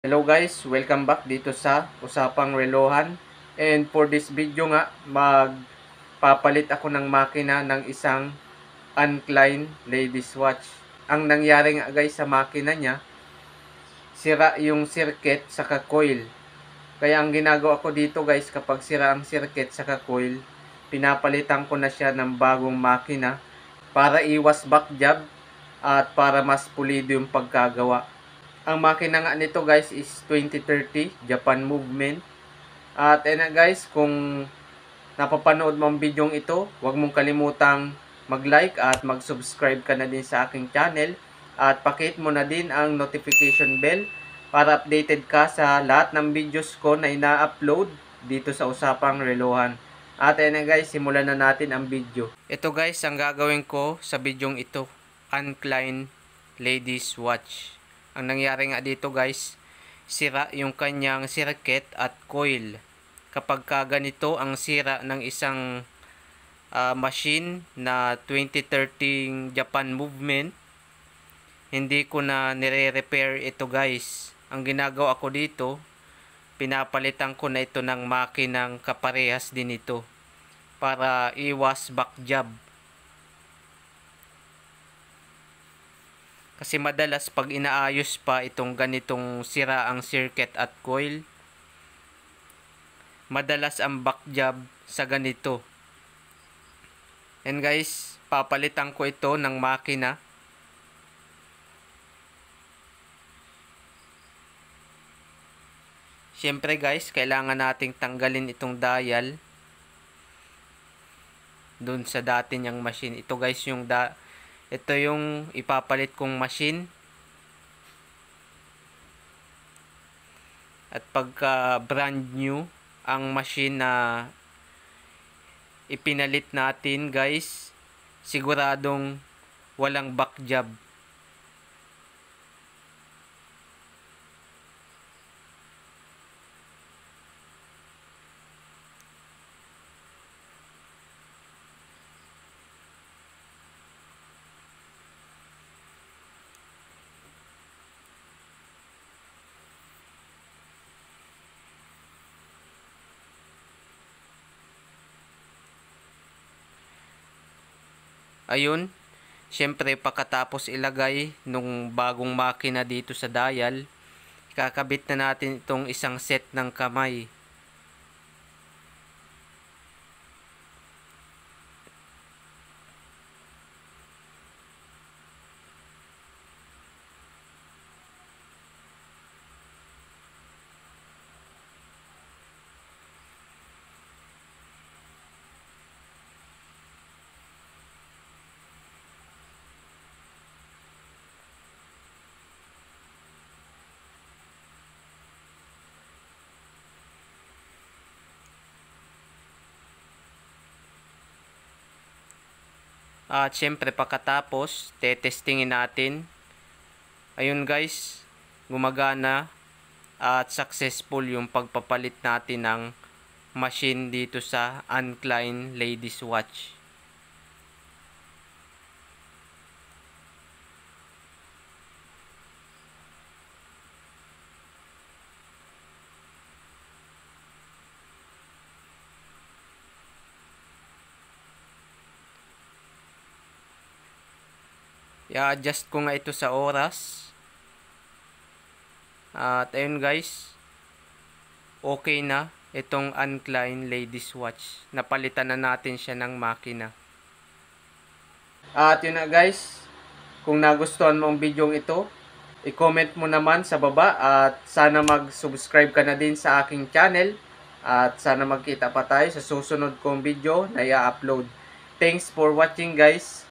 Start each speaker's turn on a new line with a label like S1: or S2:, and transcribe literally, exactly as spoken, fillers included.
S1: Hello guys, welcome back dito sa Usapang Relohan. And for this video nga, magpapalit ako ng makina ng isang Uncline Ladies Watch. Ang nangyari nga guys sa makina niya, sira yung circuit saka coil. Kaya ang ginagawa ko dito guys, kapag sira ang circuit saka coil, pinapalitan ko na siya ng bagong makina para iwas back job at para mas pulido yung pagkagawa. Ang makina nga nito guys is twenty thirty Japan Movement. At ayun na guys, kung napapanood mo ang video ito, huwag mong kalimutang mag-like at mag-subscribe ka na din sa aking channel. At pakihit mo na din ang notification bell para updated ka sa lahat ng videos ko na ina-upload dito sa Usapang Relohan. At ayun na guys, simulan na natin ang video. Ito guys, ang gagawin ko sa video ito, Uncline Ladies Watch. Ang nangyari nga dito guys, sira yung kanyang circuit at coil. Kapag ka ganito ang sira ng isang uh, machine na twenty thirty Japan Movement, hindi ko na nire-repair ito guys. Ang ginagawa ko dito, pinapalitan ko na ito ng makinang kaparehas din ito para iwas back job. Kasi madalas pag inaayos pa itong ganitong sira ang circuit at coil, madalas ang back job sa ganito. And guys, papalitan ko ito ng makina. Siyempre guys, kailangan nating tanggalin itong dial dun sa dati niyang machine. Ito guys yung da Ito yung ipapalit kong machine. At pagka brand new ang machine na ipinalit natin guys, siguradong walang back job. Ayun, syempre pagkatapos ilagay nung bagong makina dito sa dial, kakabit na natin itong isang set ng kamay. At syempre pagkatapos, tetestingin natin. Ayun guys, gumagana at successful yung pagpapalit natin ng machine dito sa Uncline Ladies Watch. I-adjust ko nga ito sa oras. At ayun guys, okay na itong Uncline Ladies Watch. Napalitan na natin siya ng makina. At yun na guys, kung nagustuhan mo ang video ito, i-comment mo naman sa baba at sana mag-subscribe ka na din sa aking channel. At sana magkita pa tayo sa susunod kong video na i-upload. Thanks for watching guys.